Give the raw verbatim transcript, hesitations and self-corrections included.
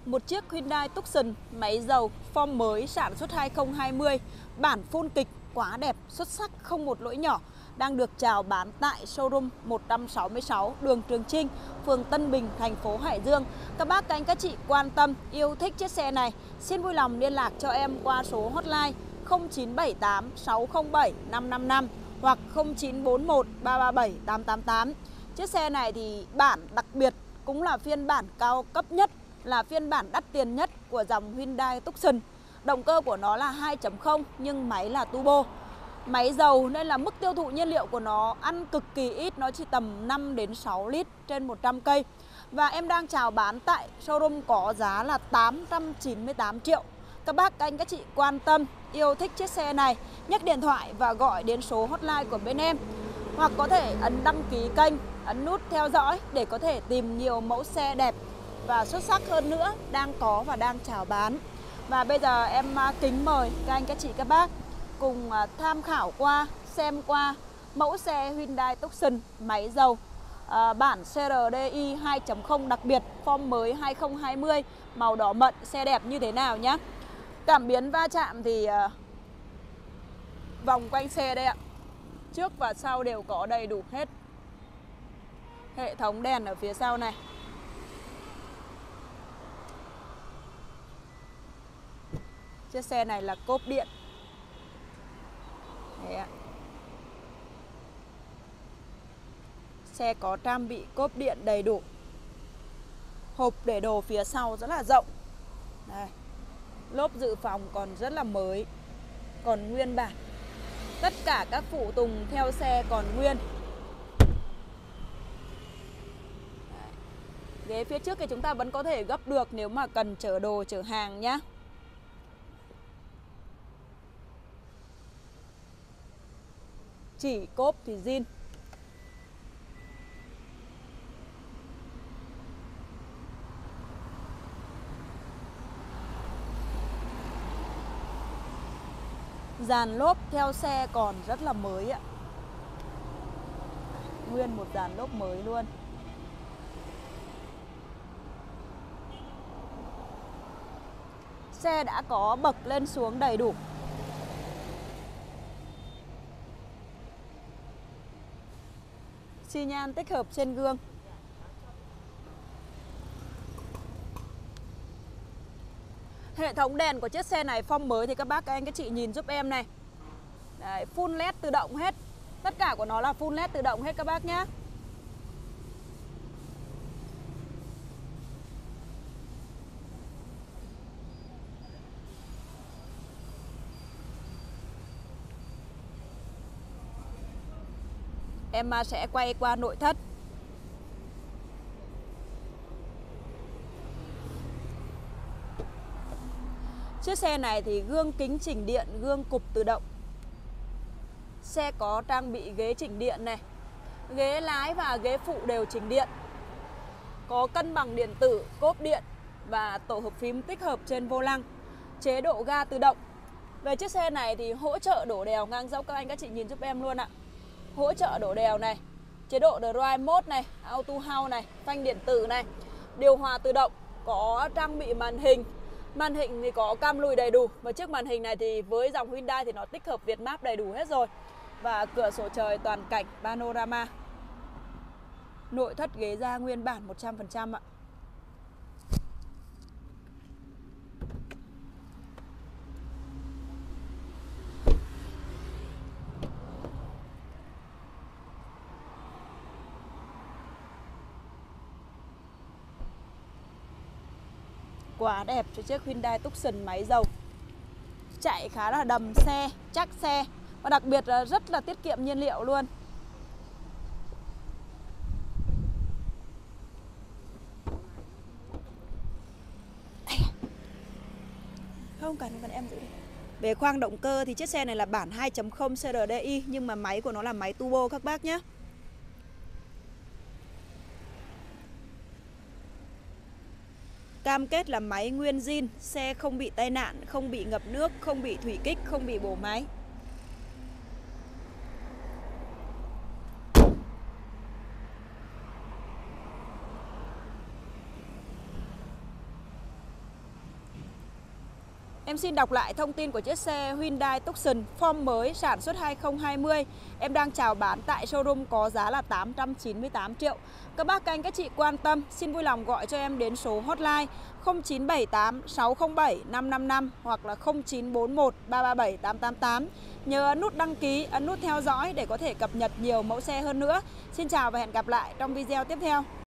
Một chiếc Hyundai Tucson máy dầu form mới sản xuất hai không hai không, bản full kịch, quá đẹp, xuất sắc, không một lỗi nhỏ, đang được chào bán tại showroom một trăm sáu mươi sáu đường Trường Chinh, phường Tân Bình, thành phố Hải Dương. Các bác, các anh, các chị quan tâm, yêu thích chiếc xe này, xin vui lòng liên lạc cho em qua số hotline không chín bảy tám sáu không bảy năm năm năm hoặc không chín bốn một ba ba bảy tám tám tám. Chiếc xe này thì bản đặc biệt, cũng là phiên bản cao cấp nhất, là phiên bản đắt tiền nhất của dòng Hyundai Tucson. Động cơ của nó là hai chấm không nhưng máy là turbo. Máy dầu nên là mức tiêu thụ nhiên liệu của nó ăn cực kỳ ít, nó chỉ tầm năm đến sáu lít trên một trăm cây. Và em đang chào bán tại showroom có giá là tám trăm chín mươi tám triệu. Các bác, các anh, các chị quan tâm, yêu thích chiếc xe này, nhấc điện thoại và gọi đến số hotline của bên em. Hoặc có thể ấn đăng ký kênh, ấn nút theo dõi để có thể tìm nhiều mẫu xe đẹp và xuất sắc hơn nữa đang có và đang chào bán. Và bây giờ em kính mời các anh, các chị, các bác cùng tham khảo qua, xem qua mẫu xe Hyundai Tucson máy dầu à, bản xê rờ đê i hai chấm không đặc biệt, form mới hai không hai không, màu đỏ mận, xe đẹp như thế nào nhé. Cảm biến va chạm thì uh, vòng quanh xe đây ạ, trước và sau đều có đầy đủ hết. Hệ thống đèn ở phía sau này. Chiếc xe này là cốp điện. Đấy ạ. Xe có trang bị cốp điện đầy đủ. Hộp để đồ phía sau rất là rộng. Đây. Lốp dự phòng còn rất là mới, còn nguyên bản. Tất cả các phụ tùng theo xe còn nguyên. Đấy. Ghế phía trước thì chúng ta vẫn có thể gấp được nếu mà cần chở đồ, chở hàng nhé. Chỉ cốp thì zin. Dàn lốp theo xe còn rất là mới ạ. Nguyên một dàn lốp mới luôn. Xe đã có bậc lên xuống đầy đủ. Xi nhan tích hợp trên gương. Hệ thống đèn của chiếc xe này form mới thì các bác, các anh, các chị nhìn giúp em này. Đấy, full led tự động hết. Tất cả của nó là full led tự động hết các bác nhé. Em sẽ quay qua nội thất. Chiếc xe này thì gương kính chỉnh điện, gương cụp tự động. Xe có trang bị ghế chỉnh điện này. Ghế lái và ghế phụ đều chỉnh điện. Có cân bằng điện tử, cốp điện và tổ hợp phím tích hợp trên vô lăng. Chế độ ga tự động. Về chiếc xe này thì hỗ trợ đổ đèo ngang dốc, các anh các chị nhìn giúp em luôn ạ. Hỗ trợ đổ đèo này. Chế độ Drive Mode này, Auto Hold này, phanh điện tử này, điều hòa tự động, có trang bị màn hình. Màn hình thì có cam lùi đầy đủ. Và chiếc màn hình này thì với dòng Hyundai thì nó tích hợp Việt Map đầy đủ hết rồi. Và cửa sổ trời toàn cảnh panorama. Nội thất ghế da nguyên bản một trăm phần trăm ạ. Quá đẹp cho chiếc Hyundai Tucson máy dầu. Chạy khá là đầm xe, chắc xe. Và đặc biệt là rất là tiết kiệm nhiên liệu luôn. Không cần, cần em giữ đi. Về khoang động cơ thì chiếc xe này là bản hai chấm không xê rờ đê i, nhưng mà máy của nó là máy turbo các bác nhé. Cam kết là máy nguyên zin, xe không bị tai nạn, không bị ngập nước, không bị thủy kích, không bị bổ máy. Em xin đọc lại thông tin của chiếc xe Hyundai Tucson form mới sản xuất hai không hai không. Em đang chào bán tại showroom có giá là tám trăm chín mươi tám triệu. Các bác, các anh, các chị quan tâm xin vui lòng gọi cho em đến số hotline không chín bảy tám sáu không bảy năm năm năm hoặc là không chín bốn một ba ba bảy tám tám tám. Nhớ ấn nút đăng ký, ấn nút theo dõi để có thể cập nhật nhiều mẫu xe hơn nữa. Xin chào và hẹn gặp lại trong video tiếp theo.